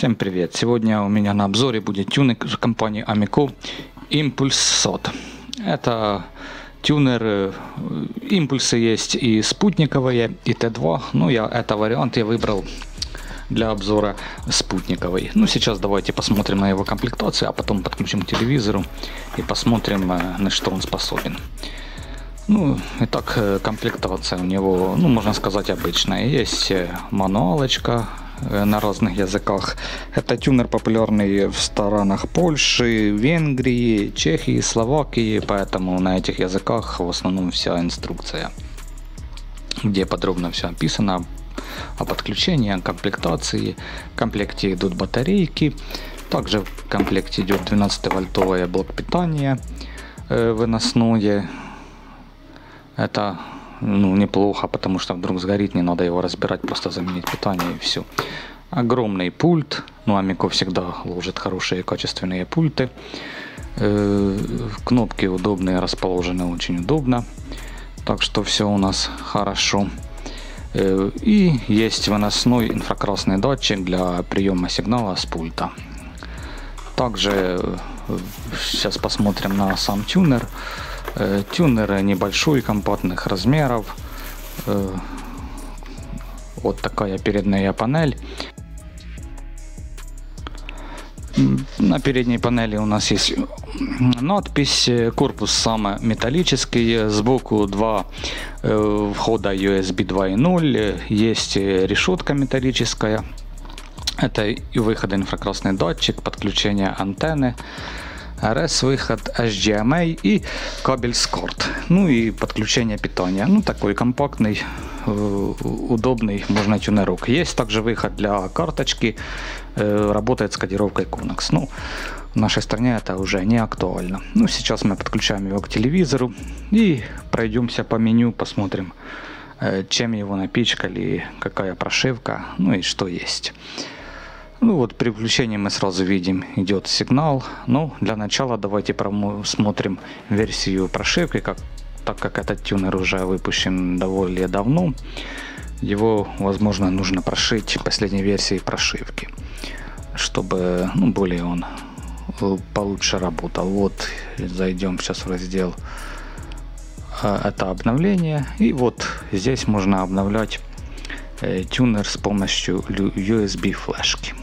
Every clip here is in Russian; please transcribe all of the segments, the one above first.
Всем привет! Сегодня у меня на обзоре будет тюнинг компании Amico Impulse SOT. Это тюнер, импульсы есть и спутниковые, и Т2. Ну, это вариант я выбрал для обзора спутниковый. Ну, сейчас давайте посмотрим на его комплектацию, а потом подключим к телевизору и посмотрим, на что он способен. Ну, итак, комплектация у него, можно сказать, обычная. Есть мануалочка на разных языках. Это тюнер популярный в странах Польши, Венгрии, Чехии, Словакии, поэтому на этих языках в основном вся инструкция, где подробно все описано о подключении, о комплектации. В комплекте идут батарейки, также в комплекте идет 12-вольтовый блок питания выносное. Это неплохо, потому что вдруг сгорит, не надо его разбирать, просто заменить питание и все. Огромный пульт, Amico всегда ложит хорошие качественные пульты. Кнопки удобные, расположены очень удобно, так что все у нас хорошо. И есть выносной инфракрасный датчик для приема сигнала с пульта. Также сейчас посмотрим на сам тюнер. Тюнер небольшой, компактных размеров. Вот такая передняя панель. На передней панели у нас есть надпись, корпус сам металлический, сбоку два входа USB 2.0, есть решетка металлическая. Это и выход инфракрасный датчик, подключение антенны, RS-выход, HDMI и кабель SCART. Ну и подключение питания. Такой компактный, удобный, можно тюнерок. Есть также выход для карточки, работает с кодировкой Connex. В нашей стране это уже не актуально. Сейчас мы подключаем его к телевизору и пройдемся по меню, посмотрим, чем его напичкали, какая прошивка, и что есть. При включении мы сразу видим, идет сигнал. Для начала давайте посмотрим версию прошивки, так как этот тюнер уже выпущен довольно давно. Его, возможно, нужно прошить последней версией прошивки, чтобы более он получше работал. Зайдем сейчас в раздел «Это обновление». И здесь можно обновлять тюнер с помощью USB флешки.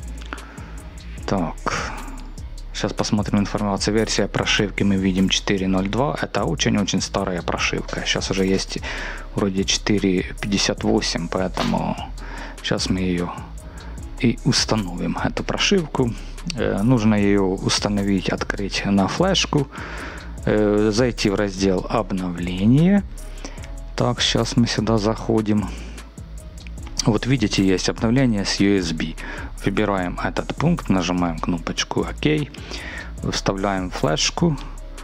Так, сейчас посмотрим информацию. Версия прошивки мы видим 4.02. Это очень-очень старая прошивка. Сейчас уже есть вроде 4.58, поэтому сейчас мы ее и установим, эту прошивку. Нужно ее установить, открыть на флешку, зайти в раздел обновление. Так, сейчас мы сюда заходим. Видите, есть обновление с USB. Выбираем этот пункт, нажимаем кнопочку ОК, вставляем флешку,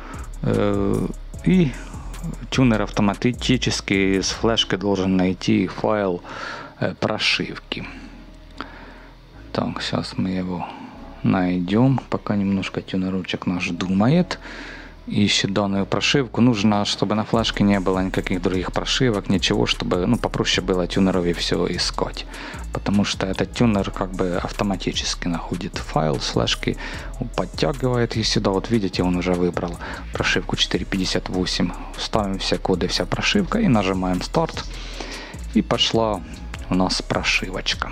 и тюнер автоматически с флешкой должен найти файл прошивки. Так, сейчас мы его найдем, пока немножко тюнерочек наш думает. Ищет данную прошивку. Нужно, чтобы на флешке не было никаких других прошивок, ничего, чтобы попроще было тюнерове все искать. Потому что этот тюнер автоматически находит файл с флешки, подтягивает и сюда. Видите, он уже выбрал прошивку 4.58. Ставим все коды, вся прошивка и нажимаем старт. И пошла у нас прошивочка.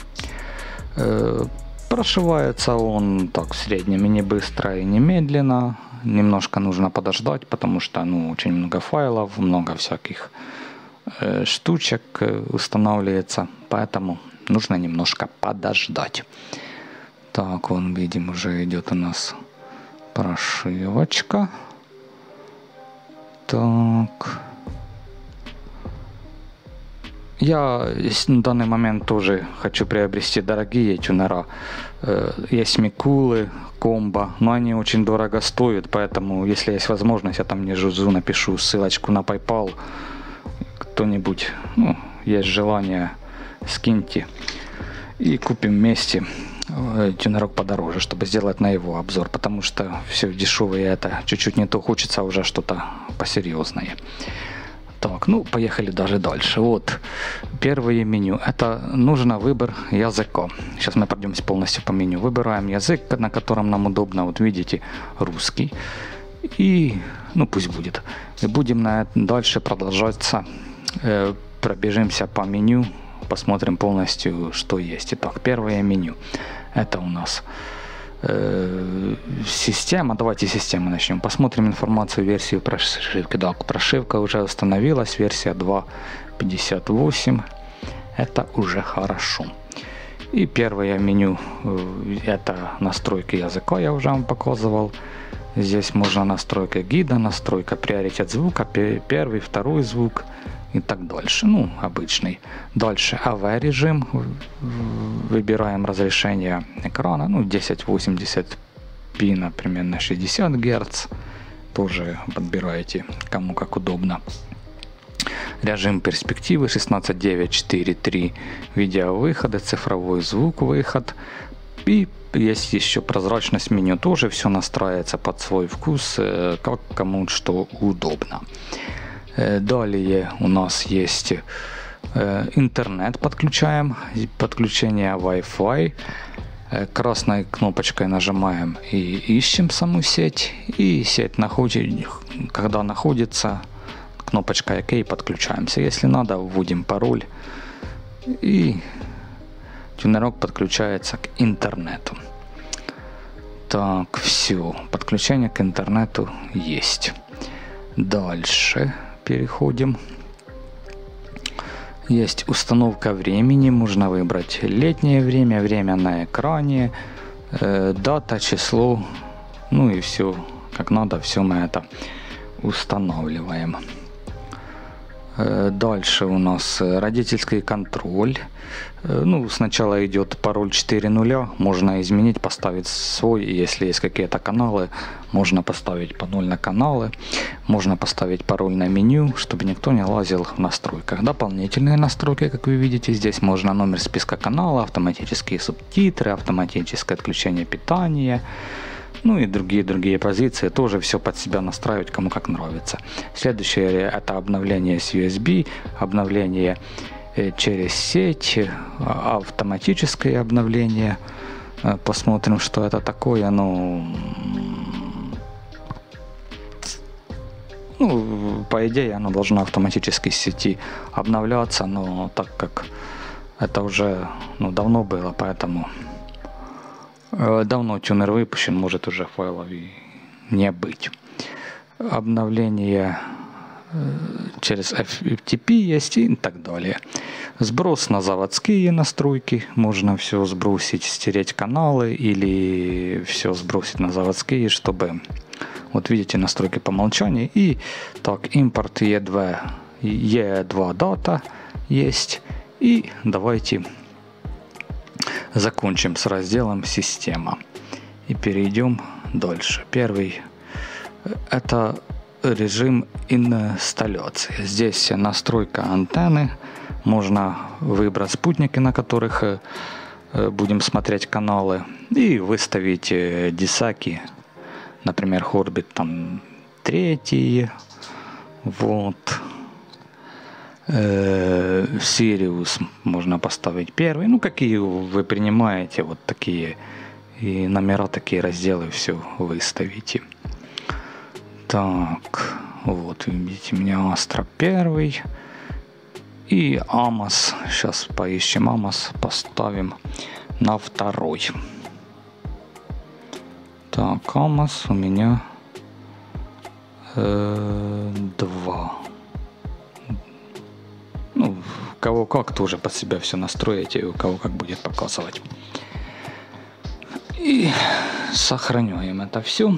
Прошивается он так в среднем и не быстро, и не медленно. Немножко нужно подождать, потому что очень много файлов, много всяких штучек устанавливается, поэтому нужно немножко подождать. Так, видим, уже идет у нас прошивочка. Так. Я на данный момент тоже хочу приобрести дорогие тюнера. Есть Микулы, Комбо, но они очень дорого стоят, поэтому, если есть возможность, я там внизу напишу ссылочку на PayPal. Кто-нибудь, есть желание, скиньте и купим вместе тюнерок подороже, чтобы сделать на его обзор, потому что все дешевое это чуть-чуть не то, хочется уже что-то посерьезное. Так, ну поехали даже дальше. Вот первое меню. Это нужно выбор языка. Сейчас мы пройдемся полностью по меню. Выбираем язык, на котором нам удобно. Вот видите, русский. И, ну пусть будет. И будем дальше продолжаться. Пробежимся по меню. Посмотрим полностью, что есть. Итак, первое меню. Это у нас система. Давайте систему начнем. Посмотрим информацию, версию прошивки. Да, прошивка уже установилась, версия 2.58. Это уже хорошо. И первое меню, это настройки языка, я уже вам показывал. Здесь можно настройка гида, настройка приоритет звука, первый, второй звук и так дальше. Ну, обычный. Дальше AV режим. Выбираем разрешение экрана. Ну, 1080p, например, на 60 Гц. Тоже подбираете, кому как удобно. Режим перспективы 16:9:4:3. Видеовыходы, цифровой звук выход. И есть еще прозрачность меню. Тоже все настраивается под свой вкус, как кому что удобно. Далее у нас есть интернет, подключаем, подключение Wi-Fi. Красной кнопочкой нажимаем и ищем саму сеть. И сеть когда находится, кнопочка ОК, подключаемся. Если надо, вводим пароль. И тюнерок подключается к интернету. Так, все. Подключение к интернету есть. Дальше переходим. Есть установка времени. Можно выбрать летнее время, время на экране, дата, число. Ну и все как надо. Все мы это устанавливаем. Дальше у нас родительский контроль. Ну, сначала идет пароль 4.0. Можно изменить, поставить свой. Если есть какие-то каналы, можно поставить по 0 на каналы. Можно поставить пароль на меню, чтобы никто не лазил в настройках. Дополнительные настройки, как вы видите, здесь можно номер списка канала, автоматические субтитры, автоматическое отключение питания. Ну и другие позиции, тоже все под себя настраивать, кому как нравится. Следующее это обновление с USB, обновление через сеть, автоматическое обновление. Посмотрим, что это такое. Ну, по идее, оно должно автоматически с сети обновляться, но так как это уже давно было, поэтому... Давно тюнер выпущен, может уже файлов и не быть. Обновление через FTP есть и так далее. Сброс на заводские настройки. Можно все сбросить, стереть каналы или все сбросить на заводские, чтобы... Вот видите, настройки по умолчанию. И так, импорт E2 дата есть. И давайте... закончим с разделом «Система» и перейдем дальше. Первый – это режим инсталляции. Здесь настройка антенны. Можно выбрать спутники, на которых будем смотреть каналы, и выставить дисаки, например, Хорбит там 3, вот. Сириус можно поставить 1. Ну, какие вы принимаете, вот такие и номера, такие разделы, все выставите. Так, вот видите, у меня Astra 1 и Amos. Сейчас поищем Amos, поставим на 2. Так, Amos у меня 2. Ну, у кого как, тоже под себя все настроите, у кого как будет показывать. И сохраняем это все.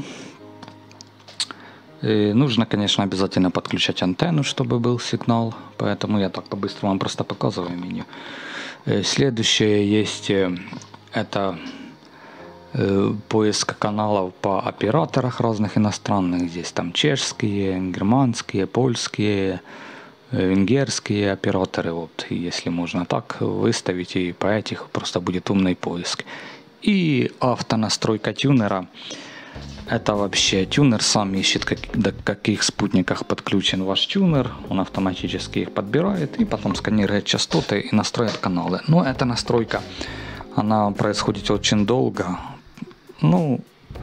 Нужно, конечно, обязательно подключать антенну, чтобы был сигнал, поэтому я так по-быстрому вам просто показываю меню. Следующее есть, это поиск каналов по операторах разных иностранных. Здесь там чешские, германские, польские, венгерские операторы. Вот, если можно так выставить, и по этих просто будет умный поиск. И автонастройка тюнера. Это вообще тюнер сам ищет, до каких спутниках подключен ваш тюнер. Он автоматически их подбирает и потом сканирует частоты и настроит каналы. Но эта настройка, она происходит очень долго. Ну,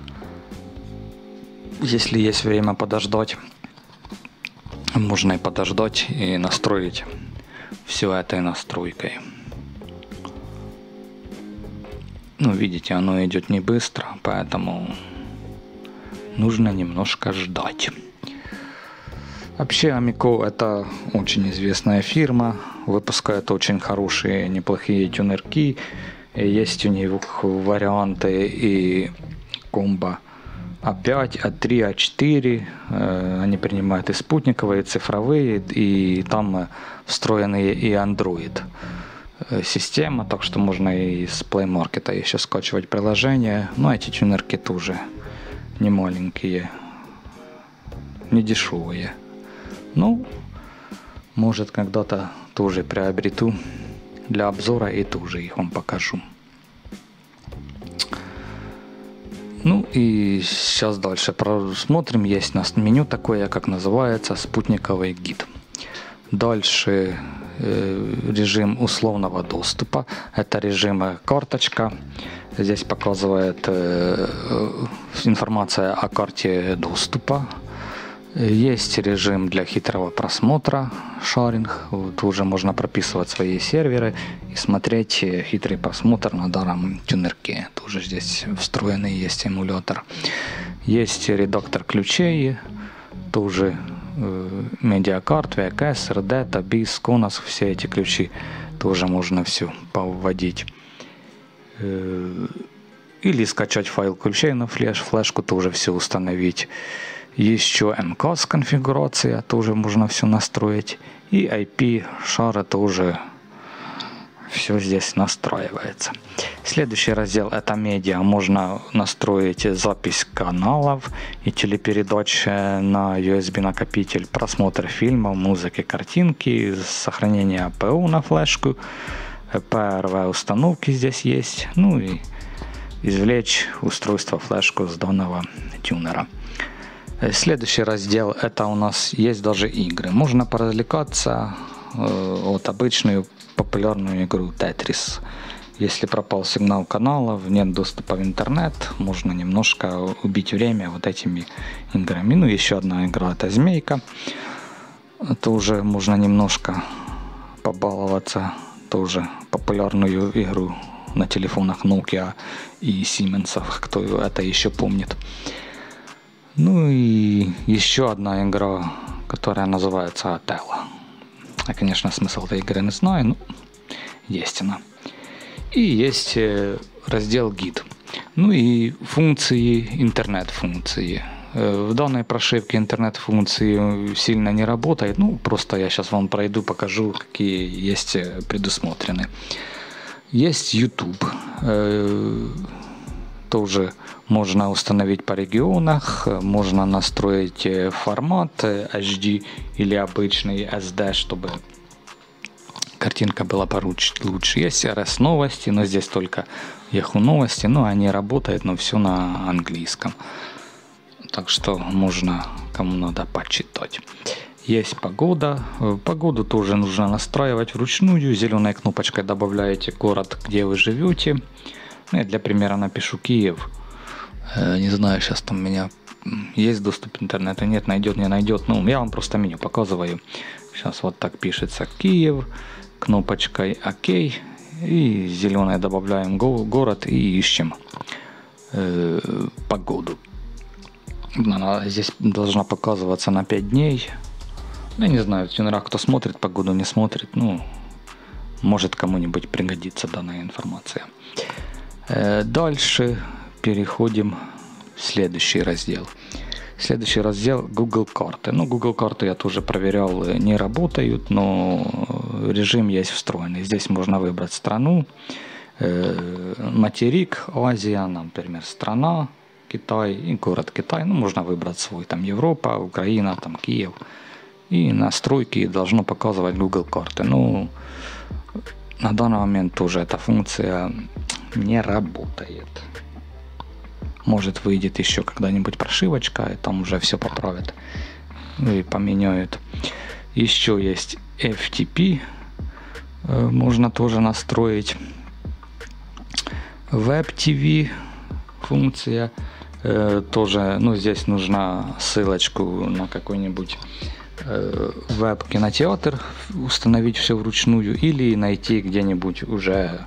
если есть время подождать, можно и подождать и настроить все этой настройкой. Ну, видите, оно идет не быстро, поэтому нужно немножко ждать. Вообще Amico это очень известная фирма, выпускает очень хорошие, неплохие тюнерки. Есть у них варианты и комбо А5, А3, А4. Они принимают и спутниковые, и цифровые, и там встроенные и Android система, так что можно и с Play Market еще скачивать приложение. Но эти тюнерки тоже не маленькие, не дешевые. Ну, может, когда-то тоже приобрету для обзора и тоже их вам покажу. Ну и сейчас дальше просмотрим. Есть у нас меню такое, как называется, спутниковый гид. Дальше режим условного доступа. Это режим карточка. Здесь показывает информация о карте доступа. Есть режим для хитрого просмотра, шаринг. Тоже можно прописывать свои серверы и смотреть хитрый просмотр на данном тюнерке. Тоже здесь встроенный есть эмулятор. Есть редактор ключей. Тоже медиакарт, VKS, RDTA, BIS, CONAS. Все эти ключи тоже можно все повводить. Или скачать файл ключей на флешку, тоже все установить. Еще MCAS конфигурация, тоже можно все настроить. И IP шара тоже все здесь настраивается. Следующий раздел это медиа. Можно настроить запись каналов и телепередач на USB накопитель, просмотр фильмов, музыки, картинки, сохранение АПУ на флешку, PRV установки здесь есть. Ну и извлечь устройство флешку с данного тюнера. Следующий раздел это у нас есть даже игры. Можно поразвлекаться от обычную популярную игру Tetris. Если пропал сигнал каналов, нет доступа в интернет, можно немножко убить время вот этими играми. Ну, еще одна игра это Змейка. Тоже можно немножко побаловаться. Тоже популярную игру на телефонах Nokia и Siemens, кто это еще помнит. Ну и еще одна игра, которая называется Отелло. Я, конечно, смысл этой игры не знаю, но есть она. И есть раздел гид. Ну и функции, интернет-функции. В данной прошивке интернет-функции сильно не работает. Ну, просто я сейчас вам пройду, покажу, какие есть предусмотрены. Есть YouTube. Тоже можно установить по регионах. Можно настроить формат HD или обычный SD, чтобы картинка была лучше. Есть RS новости, но здесь только Yahoo новости. Но они работают, но все на английском. Так что можно, кому надо, почитать. Есть погода. Погоду тоже нужно настраивать вручную. Зеленой кнопочкой добавляете город, где вы живете. Ну, я для примера напишу Киев. Не знаю, сейчас там у меня есть доступ к интернету, нет, найдет, не найдет. Ну, я вам просто меню показываю. Сейчас вот так пишется Киев. Кнопочкой ОК. И зеленой добавляем город и ищем погоду. Она здесь должна показываться на 5 дней. Я не знаю, в тюнерах кто смотрит погоду, не смотрит. Ну, может кому-нибудь пригодится данная информация. Дальше переходим в следующий раздел. Следующий раздел Google карты. Ну, Google карты я тоже проверял, не работают, но режим есть встроенный. Здесь можно выбрать страну, материк, Азия, например, страна Китай и город Китай. Ну, можно выбрать свой, там Европа, Украина, там Киев. И настройки должно показывать Google карты. Ну, на данный момент тоже эта функция не работает. Может, выйдет еще когда-нибудь прошивочка, и там уже все поправят. Ну и поменяют. Еще есть FTP. Можно тоже настроить. WebTV функция. Тоже, ну, здесь нужна ссылочку на какой-нибудь веб-кинотеатр, установить все вручную, или найти где-нибудь уже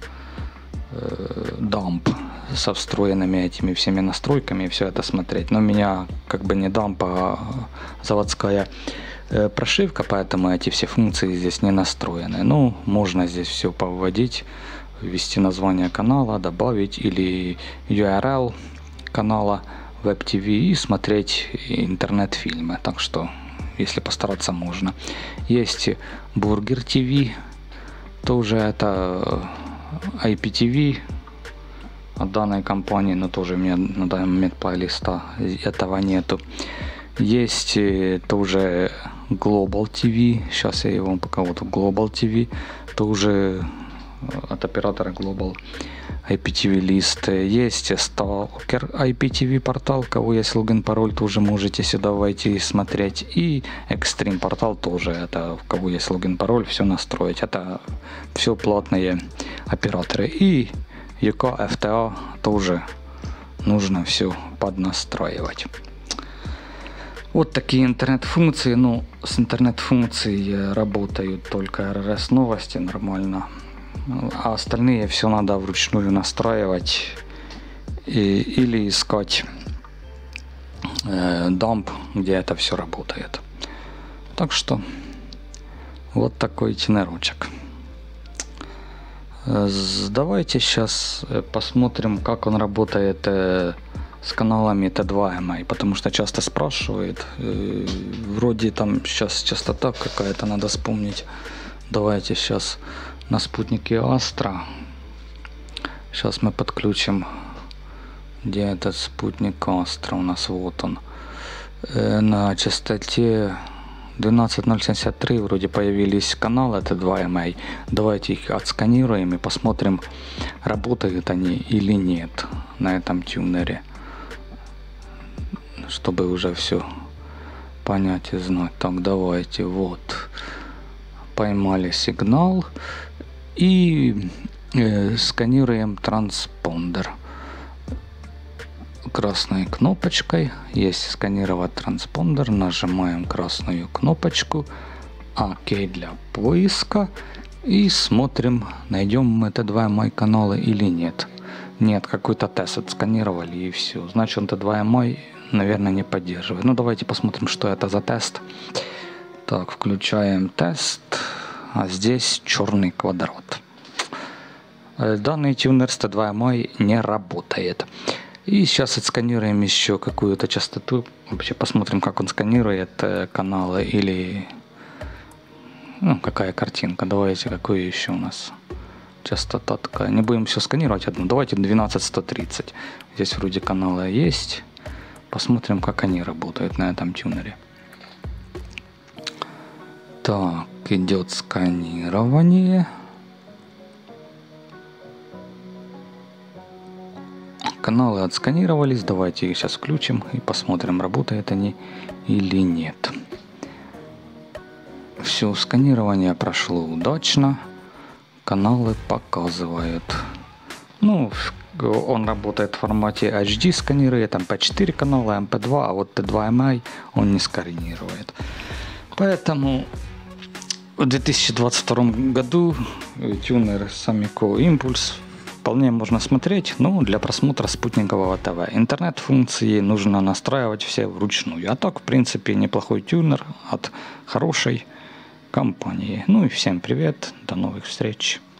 дамп со встроенными этими всеми настройками и все это смотреть. Но у меня как бы не дамп, а заводская прошивка, поэтому эти все функции здесь не настроены. Ну, можно здесь все повводить, ввести название канала, добавить или URL канала WebTV и смотреть интернет-фильмы. Так что, если постараться, можно. Есть Burger TV, тоже это IPTV от данной компании, но тоже у меня на данный момент плейлиста этого нету. Есть тоже Global TV, сейчас я вам пока вот Global TV, тоже от оператора Global IPTV лист. Есть Stalker IPTV портал, у кого есть логин, пароль, тоже можете сюда войти и смотреть. И Extreme портал тоже, это у кого есть логин, пароль, все настроить. Это все платные операторы. И UK FTA тоже нужно все поднастраивать. Вот такие интернет-функции. Ну, с интернет-функцией работают только RSS новости нормально. А остальные все надо вручную настраивать или искать дамп, где это все работает. Так что вот такой тенорочек. Давайте сейчас посмотрим, как он работает с каналами T2MI, потому что часто спрашивают. Вроде там сейчас частота какая-то, надо вспомнить. Давайте сейчас на спутнике Astra. Сейчас мы подключим. Где этот спутник Astra? У нас вот он. На частоте 12073 вроде появились каналы T2MI. Давайте их отсканируем и посмотрим, работают они или нет на этом тюнере, чтобы уже все понять и знать. Так, давайте, вот, поймали сигнал и сканируем транспондер красной кнопочкой. Есть сканировать транспондер, нажимаем красную кнопочку ОК для поиска и смотрим, найдем мы T2MI каналы или нет. Нет, какой-то тест отсканировали и все. Значит, он T2MI, наверное, не поддерживает. Ну, давайте посмотрим, что это за тест. Так, включаем тест. А здесь черный квадрат. Данный тюнер с T2MI не работает. И сейчас отсканируем еще какую-то частоту. Вообще посмотрим, как он сканирует каналы или... Ну, какая картинка. Давайте, какую еще у нас частота такая. Не будем все сканировать одну. Давайте 12130. Здесь вроде каналы есть. Посмотрим, как они работают на этом тюнере. Так, идет сканирование. Каналы отсканировались. Давайте их сейчас включим и посмотрим, работают они или нет. Все, сканирование прошло удачно. Каналы показывают. Ну, он работает в формате HD, сканирует MP4 канала, MP2, а вот T2MI он не сканирует. Поэтому в 2022 году тюнер Samico Impulse вполне можно смотреть, но для просмотра спутникового ТВ. Интернет-функции нужно настраивать все вручную. А так, в принципе, неплохой тюнер от хорошей компании. Ну и всем привет, до новых встреч.